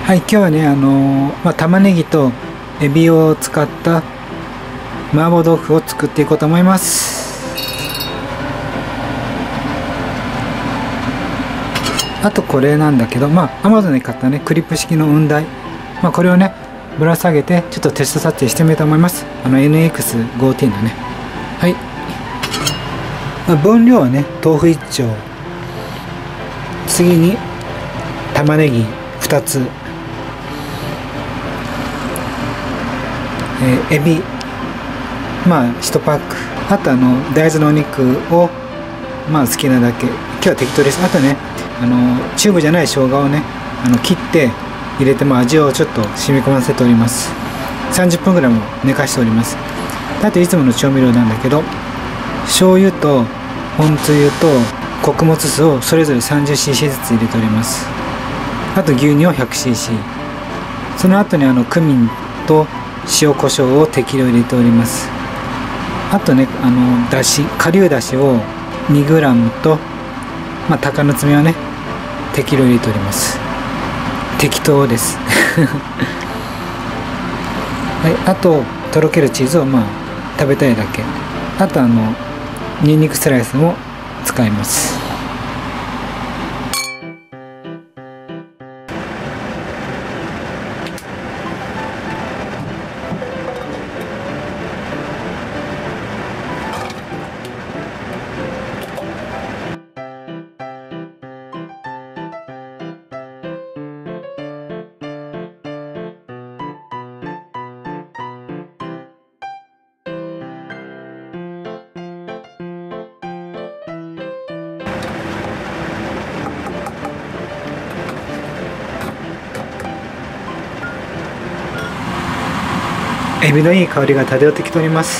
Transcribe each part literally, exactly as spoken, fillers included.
はい、今日はね、あのーまあ、玉ねぎとエビを使った麻婆豆腐を作っていこうと思います。あとこれなんだけど、まあ Amazon で買ったねクリップ式の雲台、まあ、これをねぶら下げてちょっとテスト撮影してみようと思います。あの エヌエックスごじゅうのね。はい、まあ、分量はね豆腐いっ丁、次に玉ねぎふたつ、えー、エビまあいちパック、あとあの大豆のお肉をまあ好きなだけ、今日は適当です。あとねあのチューブじゃない生姜をねあの切って入れて、まあ、味をちょっと染み込ませております。さんじゅっぷんぐらいも寝かしております。あといつもの調味料なんだけど、醤油と本つゆと穀物酢をそれぞれ さんじゅっシーシー ずつ入れております。あと牛乳を ひゃくシーシー、 その後にあのクミンと塩コショウを適量入れております。あとねあのだし顆粒だしを にグラム と、まあ、鷹の爪をね適量入れております。適当ですはい、あととろけるチーズをまあ食べたいだけ、あとあのニンニクスライスも使います。エビのいい香りが漂ってきております。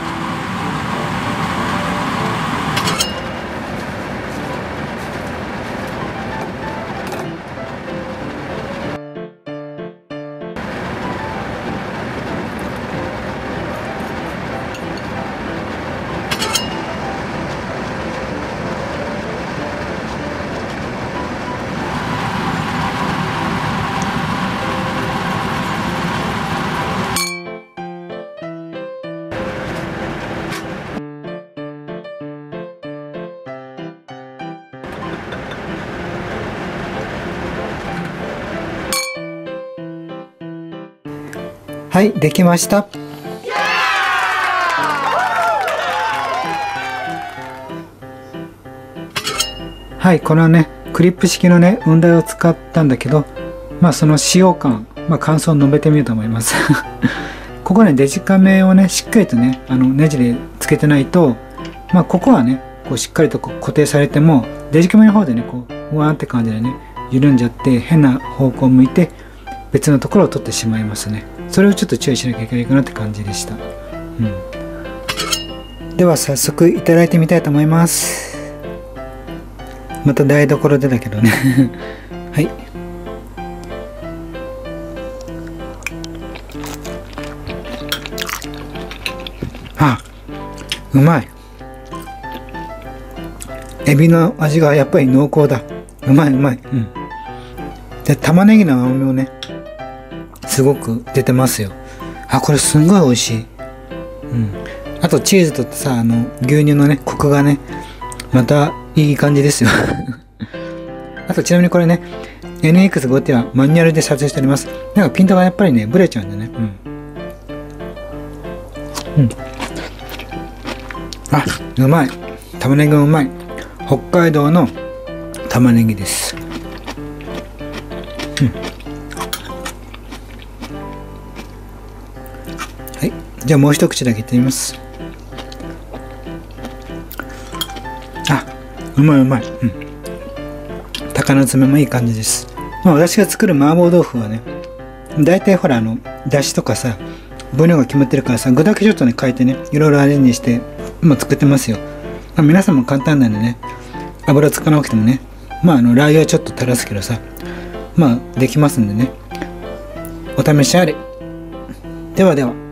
はい、できました。はい、これはねクリップ式のね雲台を使ったんだけど、まあその使用感、まあ、感想を述べてみようと思いますここねデジカメをねしっかりとねあのネジでつけてないと、まあここはねこうしっかりとこう固定されてもデジカメの方でねこうふわーって感じでね緩んじゃって変な方向を向いて別のところを取ってしまいますね。それをちょっと注意しなきゃいけないかなって感じでした。うん、では早速いただいてみたいと思います。また台所でだけどねはい。あ、うまい。エビの味がやっぱり濃厚だ。うまいうまい。うん。で玉ねぎの甘みもねすごく出てますよ。あ、これすんごい美味しい。うん。あとチーズとさあの牛乳のねコクがねまたいい感じですよあとちなみにこれね エヌエックスごじゅう はマニュアルで撮影しております。なんかピントがやっぱりねブレちゃうんでね。うん。うん。あ、うまい。玉ねぎがうまい。北海道の玉ねぎです。うん。はい、じゃあもう一口だけいってみます。あ、うまいうまい。うん。鷹の爪もいい感じです。まあ私が作る麻婆豆腐はね、だいたいほらあのだしとかさ分量が決まってるからさ具だけちょっとね変えてねいろいろアレンジして今作ってますよ。まあ、皆さんも簡単なんでね油使わなくてもねまああのラー油はちょっと垂らすけどさまあできますんでねお試しあれ。ではでは。